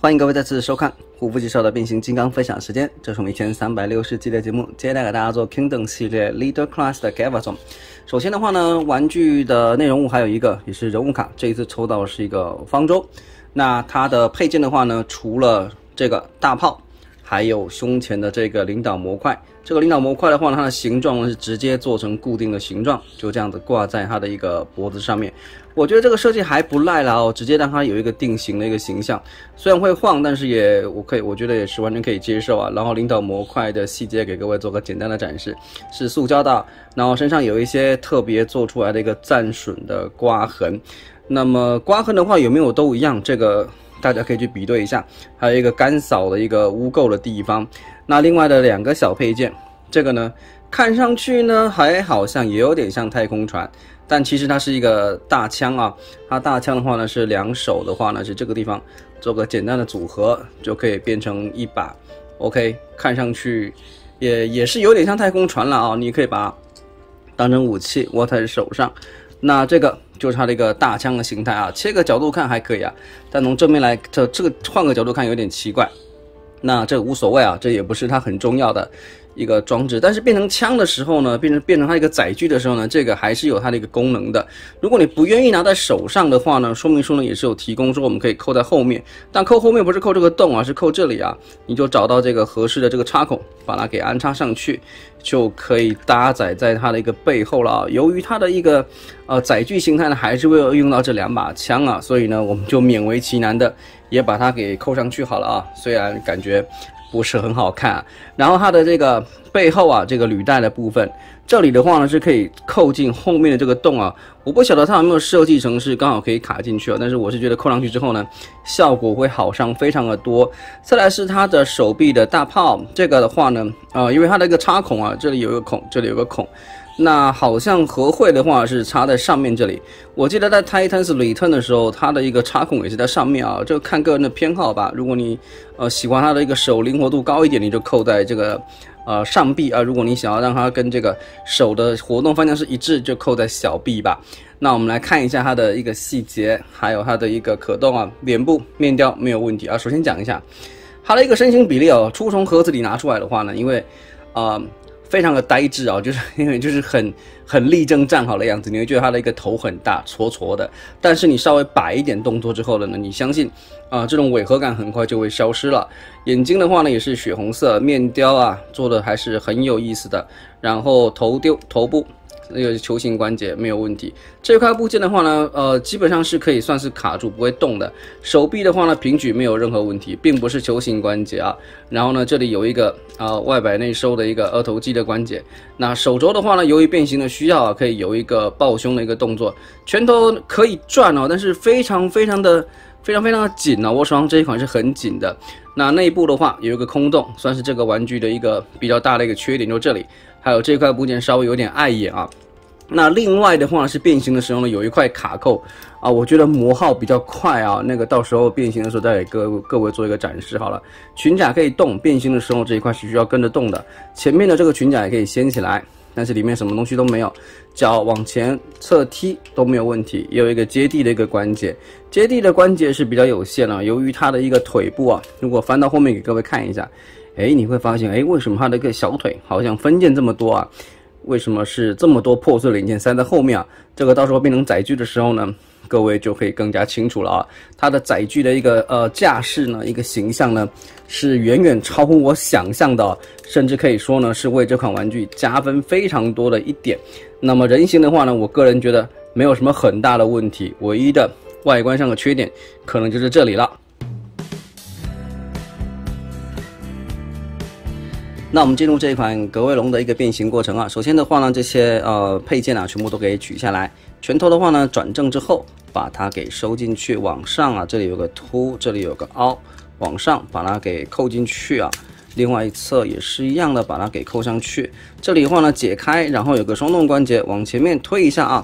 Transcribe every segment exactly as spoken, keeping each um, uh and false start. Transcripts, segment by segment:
欢迎各位再次收看护肤介绍的变形金刚分享时间，这是我们一千三百六十集的节目，接下来给大家做 Kingdom 系列 Leader Class 的 Gavaton。首先的话呢，玩具的内容物还有一个也是人物卡，这一次抽到的是一个方舟。那它的配件的话呢，除了这个大炮，还有胸前的这个领导模块。这个领导模块的话呢，它的形状呢是直接做成固定的形状，就这样子挂在它的一个脖子上面。我觉得这个设计还不赖啦哦，直接让它有一个定型的一个形象，虽然会晃，但是也我可以，我觉得也是完全可以接受啊。然后领导模块的细节给各位做个简单的展示，是塑胶的，然后身上有一些特别做出来的一个战损的刮痕。那么刮痕的话有没有都一样，这个大家可以去比对一下。还有一个干扫的一个污垢的地方。那另外的两个小配件，这个呢看上去呢还好像也有点像太空船，但其实它是一个大枪啊。它大枪的话呢是两手的话呢是这个地方做个简单的组合就可以变成一把 OK， 看上去也也是有点像太空船了啊。你可以把它当成武器握在手上。那这个就是它的一个大枪的形态啊，切个角度看还可以啊，但从正面来这这个换个角度看有点奇怪。那这个无所谓啊，这也不是它很重要的一个装置。但是变成枪的时候呢，变成变成它一个载具的时候呢，这个还是有它的一个功能的。如果你不愿意拿在手上的话呢，说明书呢也是有提供说我们可以扣在后面，但扣后面不是扣这个洞啊，是扣这里啊。你就找到这个合适的这个插孔，把它给安插上去，就可以搭载在它的一个背后了啊。由于它的一个呃载具形态呢，还是会用到这两把枪啊，所以呢我们就勉为其难的也把它给扣上去好了啊。虽然感觉不是很好看啊。然后它的这个背后啊，这个履带的部分，这里的话呢是可以扣进后面的这个洞啊。我不晓得它有没有设计成是刚好可以卡进去啊，但是我是觉得扣上去之后呢，效果会好上非常的多。再来是它的手臂的大炮，这个的话呢，呃，因为它的一个插孔啊，这里有一个孔，这里有个孔。那好像和会的话是插在上面这里，我记得在 Titans Return 的时候，它的一个插孔也是在上面啊，这个看个人的偏好吧。如果你呃喜欢它的一个手灵活度高一点，你就扣在这个呃上臂啊；如果你想要让它跟这个手的活动方向是一致，就扣在小臂吧。那我们来看一下它的一个细节，还有它的一个可动啊，脸部面雕没有问题啊。首先讲一下它的一个身形比例哦，初从盒子里拿出来的话呢，因为呃。非常的呆滞啊，就是因为就是很很立正站好的样子，你会觉得他的一个头很大，矬矬的。但是你稍微摆一点动作之后呢，你相信啊、呃，这种违和感很快就会消失了。眼睛的话呢也是血红色，面雕啊做的还是很有意思的。然后头丢头部。那个球形关节没有问题，这块部件的话呢，呃，基本上是可以算是卡住不会动的。手臂的话呢，平举没有任何问题，并不是球形关节啊。然后呢，这里有一个呃外摆内收的一个二头肌的关节。那手肘的话呢，由于变形的需要啊，可以有一个抱胸的一个动作，拳头可以转哦，但是非常非常的非常非常的紧哦。我手上这一款是很紧的。那内部的话有一个空洞，算是这个玩具的一个比较大的一个缺点，就这里。还有这块部件稍微有点碍眼啊。那另外的话是变形的时候呢，有一块卡扣啊，我觉得磨耗比较快啊，那个到时候变形的时候再给各各位做一个展示好了。裙甲可以动，变形的时候这一块是需要跟着动的。前面的这个裙甲也可以掀起来，但是里面什么东西都没有，脚往前侧踢都没有问题。也有一个接地的一个关节，接地的关节是比较有限啊，由于它的一个腿部啊，如果翻到后面给各位看一下。哎，你会发现，哎，为什么它的一个小腿好像分件这么多啊？为什么是这么多破碎零件塞在后面啊？这个到时候变成载具的时候呢，各位就可以更加清楚了啊。它的载具的一个呃架势呢，一个形象呢，是远远超乎我想象的，甚至可以说呢，是为这款玩具加分非常多的一点。那么人形的话呢，我个人觉得没有什么很大的问题，唯一的外观上的缺点可能就是这里了。那我们进入这一款格威龙的一个变形过程啊，首先的话呢，这些呃配件啊全部都给取下来，拳头的话呢转正之后，把它给收进去，往上啊，这里有个凸，这里有个凹，往上把它给扣进去啊。另外一侧也是一样的，把它给扣上去。这里的话呢解开，然后有个双动关节，往前面推一下啊。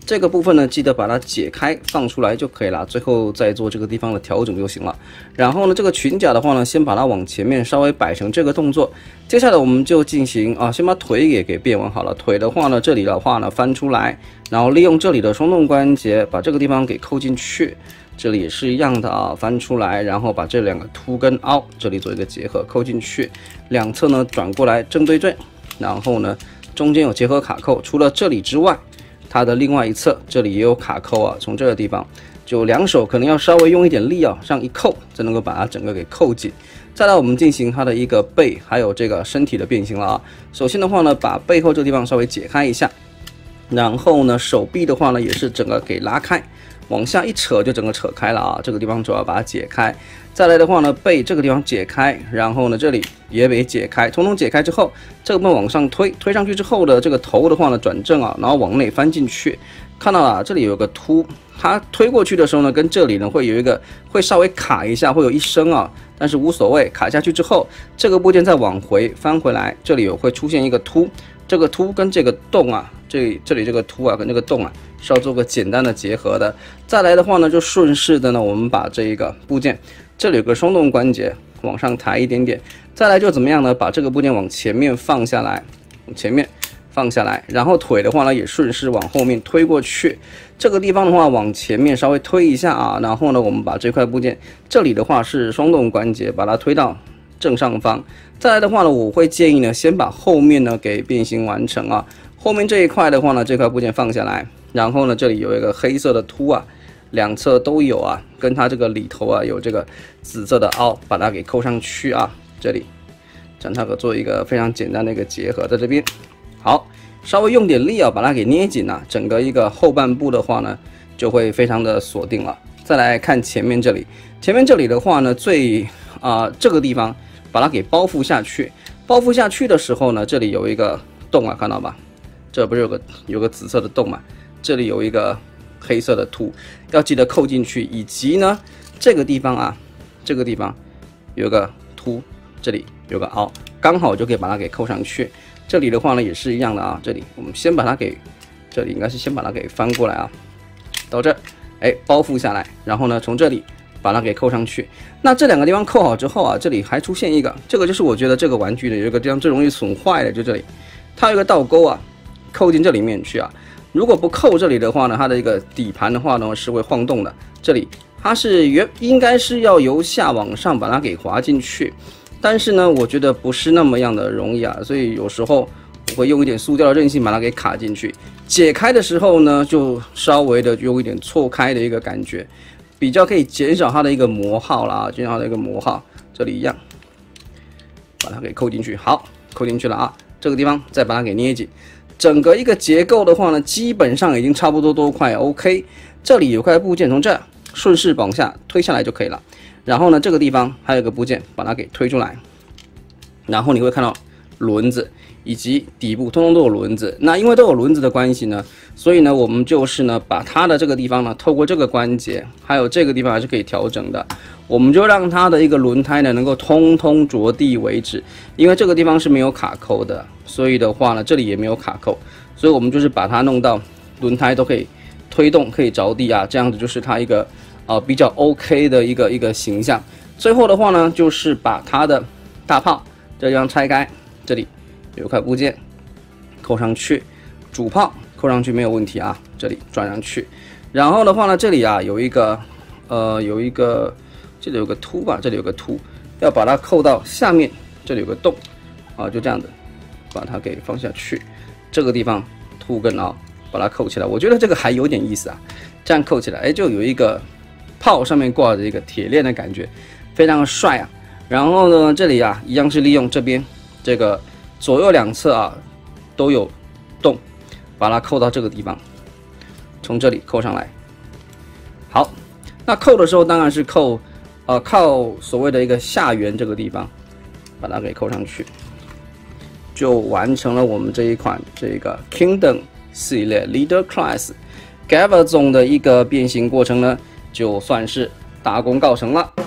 这个部分呢，记得把它解开放出来就可以了，最后再做这个地方的调整就行了。然后呢，这个裙甲的话呢，先把它往前面稍微摆成这个动作。接下来我们就进行啊，先把腿也给变完好了。腿的话呢，这里的话呢翻出来，然后利用这里的双动关节把这个地方给扣进去。这里也是一样的啊，翻出来，然后把这两个凸跟凹这里做一个结合，扣进去。两侧呢转过来正对正，然后呢中间有结合卡扣，除了这里之外。它的另外一侧这里也有卡扣啊，从这个地方就两手可能要稍微用一点力啊，这样一扣就能够把它整个给扣紧。再来我们进行它的一个背还有这个身体的变形了啊。首先的话呢，把背后这个地方稍微解开一下，然后呢手臂的话呢也是整个给拉开，往下一扯就整个扯开了啊，这个地方主要把它解开。再来的话呢，背这个地方解开，然后呢这里也得解开，统统解开之后，这个部分往上推，推上去之后的这个头的话呢转正啊，然后往内翻进去，看到了这里有个凸，它推过去的时候呢，跟这里呢会有一个会稍微卡一下，会有一声啊，但是无所谓，卡下去之后，这个部件再往回翻回来，这里有会出现一个凸，这个凸跟这个洞啊，这里这里这个凸啊跟这个洞啊是要做个简单的结合的。再来的话呢，就顺势的呢，我们把这一个部件。这里有个双动关节，往上抬一点点，再来就怎么样呢？把这个部件往前面放下来，往前面放下来，然后腿的话呢也顺势往后面推过去。这个地方的话往前面稍微推一下啊，然后呢我们把这块部件，这里的话是双动关节，把它推到正上方。再来的话呢，我会建议呢先把后面呢给变形完成啊。后面这一块的话呢，这块部件放下来，然后呢这里有一个黑色的凸啊。两侧都有啊，跟它这个里头啊有这个紫色的凹，把它给扣上去啊。这里将它做一个非常简单的一个结合，在这边好，稍微用点力啊，把它给捏紧啊，整个一个后半部的话呢就会非常的锁定了。再来看前面这里，前面这里的话呢，最啊、呃、这个地方把它给包覆下去，包覆下去的时候呢，这里有一个洞啊，看到吧？这不是有个有个紫色的洞嘛？这里有一个。黑色的凸要记得扣进去，以及呢这个地方啊，这个地方有个凸，这里有个凹，刚好就可以把它给扣上去。这里的话呢也是一样的啊，这里我们先把它给，这里应该是先把它给翻过来啊，到这，哎包覆下来，然后呢从这里把它给扣上去。那这两个地方扣好之后啊，这里还出现一个，这个就是我觉得这个玩具的有一个地方最容易损坏的，就这里，它有一个倒钩啊，扣进这里面去啊。如果不扣这里的话呢，它的一个底盘的话呢是会晃动的。这里它是原应该是要由下往上把它给滑进去，但是呢，我觉得不是那么样的容易啊，所以有时候我会用一点塑胶的韧性把它给卡进去。解开的时候呢，就稍微的用一点错开的一个感觉，比较可以减少它的一个磨耗啦，减少它的一个磨耗。这里一样，把它给扣进去，好，扣进去了啊，这个地方再把它给捏紧。整个一个结构的话呢，基本上已经差不多都快 OK。这里有块部件从这顺势往下推下来就可以了。然后呢，这个地方还有个部件，把它给推出来。然后你会看到轮子以及底部通通都有轮子。那因为都有轮子的关系呢，所以呢，我们就是呢，把它的这个地方呢，透过这个关节，还有这个地方还是可以调整的。我们就让它的一个轮胎呢，能够通通着地为止。因为这个地方是没有卡扣的，所以的话呢，这里也没有卡扣，所以我们就是把它弄到轮胎都可以推动，可以着地啊，这样子就是它一个呃比较 OK 的一个一个形象。最后的话呢，就是把它的大炮这地方拆开，这里有块部件扣上去，主炮扣上去没有问题啊，这里转上去。然后的话呢，这里啊有一个呃有一个这里有个凸吧，这里有个凸，要把它扣到下面，这里有个洞啊，就这样子把它给放下去。这个地方凸跟凹把它扣起来，我觉得这个还有点意思啊，这样扣起来，哎，就有一个炮上面挂着一个铁链的感觉，非常的帅啊。然后呢，这里啊一样是利用这边这个左右两侧啊都有洞，把它扣到这个地方，从这里扣上来。好，那扣的时候当然是扣呃靠所谓的一个下缘这个地方，把它给扣上去，就完成了我们这一款这个 Kingdom 系列 Leader Class Gavazon 的一个变形过程呢，就算是大功告成了。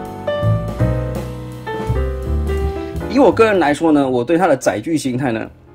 以我个人来说呢，我对它的载具形态呢，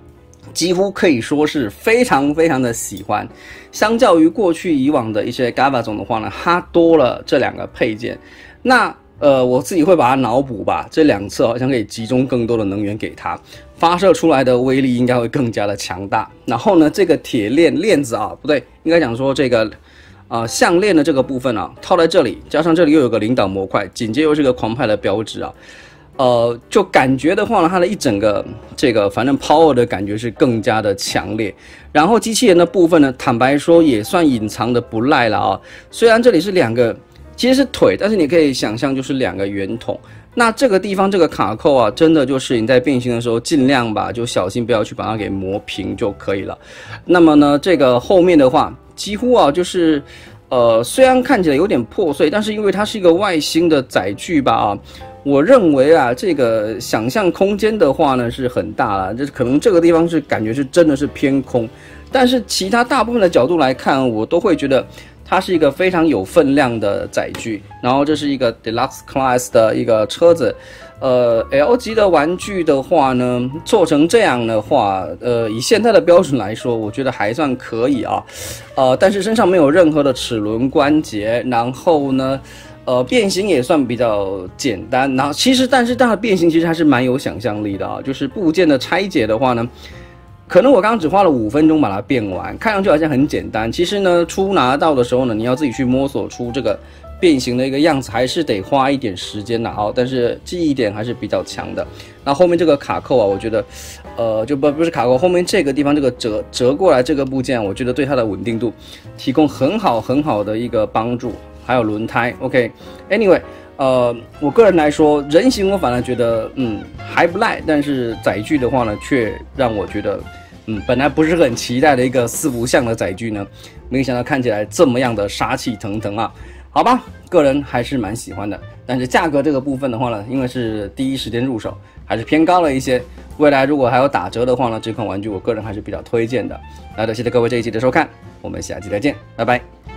几乎可以说是非常非常的喜欢。相较于过去以往的一些 GAVA 种的话呢，它多了这两个配件。那呃，我自己会把它脑补吧，这两侧好像可以集中更多的能源给它，发射出来的威力应该会更加的强大。然后呢，这个铁链链子啊，不对，应该讲说这个呃项链的这个部分啊，套在这里，加上这里又有个领导模块，紧接又是个狂派的标志啊。呃，就感觉的话呢，它的一整个这个反正 power 的感觉是更加的强烈。然后机器人的部分呢，坦白说也算隐藏的不赖了啊。虽然这里是两个，其实是腿，但是你可以想象就是两个圆筒。那这个地方这个卡扣啊，真的就是你在变形的时候尽量吧，就小心不要去把它给磨平就可以了。那么呢，这个后面的话，几乎啊就是。呃，虽然看起来有点破碎，但是因为它是一个外星的载具吧啊，我认为啊，这个想象空间的话呢是很大了，就是可能这个地方是感觉是真的是偏空，但是其他大部分的角度来看，我都会觉得它是一个非常有分量的载具。然后这是一个 Deluxe Class 的一个车子。呃 ，L 级的玩具的话呢，做成这样的话，呃，以现在的标准来说，我觉得还算可以啊。呃，但是身上没有任何的齿轮关节，然后呢，呃，变形也算比较简单。然后其实，但是它的变形其实还是蛮有想象力的啊。就是部件的拆解的话呢，可能我刚刚只花了五分钟把它变完，看上去好像很简单。其实呢，初拿到的时候呢，你要自己去摸索出这个变形的一个样子，还是得花一点时间的啊，但是记忆点还是比较强的。那后面这个卡扣啊，我觉得，呃，就不不是卡扣，后面这个地方这个折折过来这个部件，我觉得对它的稳定度提供很好很好的一个帮助。还有轮胎 ，OK，Anyway， 呃，我个人来说，人形我反而觉得嗯还不赖，但是载具的话呢，却让我觉得。嗯，本来不是很期待的一个四不像的载具呢，没想到看起来这么样的杀气腾腾啊！好吧，个人还是蛮喜欢的，但是价格这个部分的话呢，因为是第一时间入手，还是偏高了一些。未来如果还有打折的话呢，这款玩具我个人还是比较推荐的。好的，谢谢各位这一期的收看，我们下期再见，拜拜。